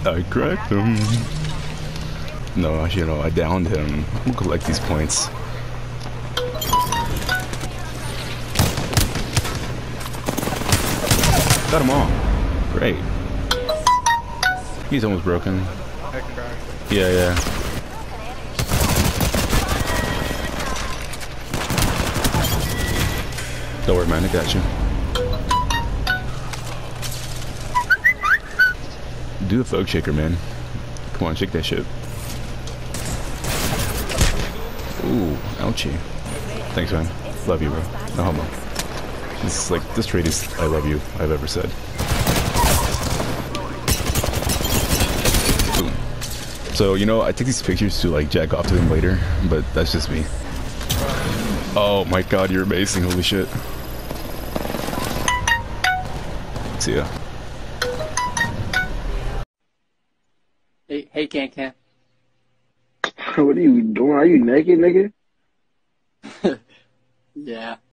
I cracked him. No, actually, no, I downed him. I'm gonna collect these points. Got him all. Great. He's almost broken. Yeah, yeah. Don't worry, man. I got you. Do the folk shaker, man. Come on, shake that shit. Ooh, ouchie. Thanks, man. Love you, bro. No homo. This is like, this trade is I love you I've ever said. Boom. So, you know, I take these pictures to like jack off to them later, but that's just me. Oh my god, you're amazing. Holy shit. See ya. Hey, Can. What are you doing? Are you naked, nigga? Yeah.